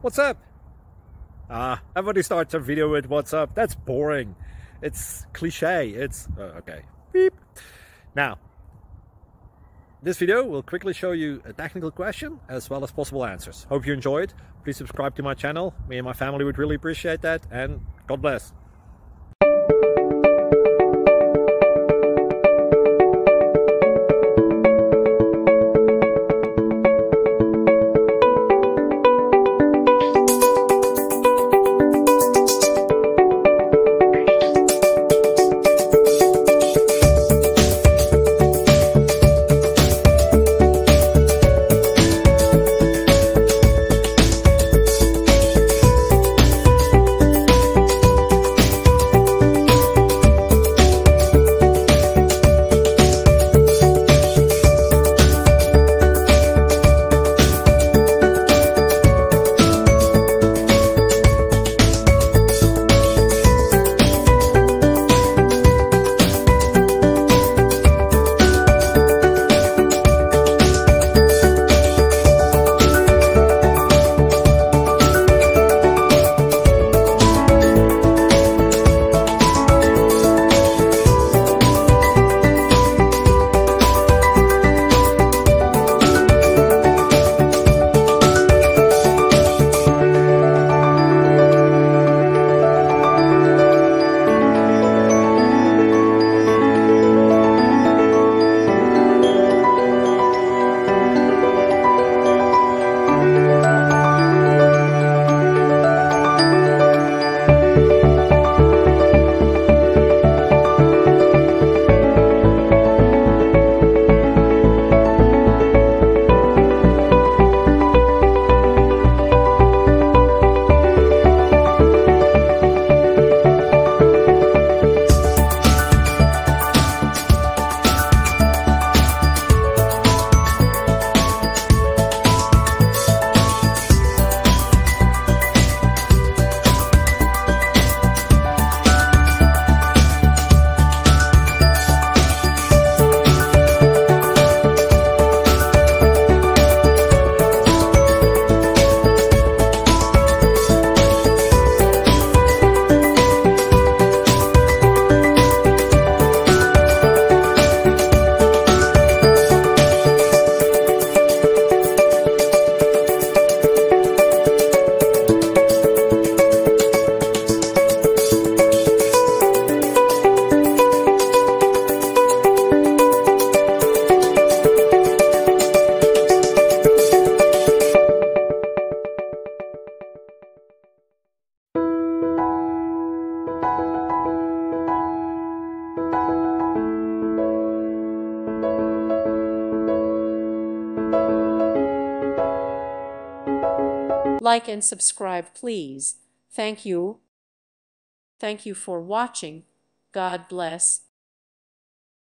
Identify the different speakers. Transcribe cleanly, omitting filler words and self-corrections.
Speaker 1: What's up? Everybody starts a video with what's up. That's boring. It's cliche. It's okay. Beep. Now, this video will quickly show you a technical question as well as possible answers. Hope you enjoyed. Please subscribe to my channel. Me and my family would really appreciate that, and God bless.
Speaker 2: Like and subscribe, please. Thank you. Thank you for watching. God bless.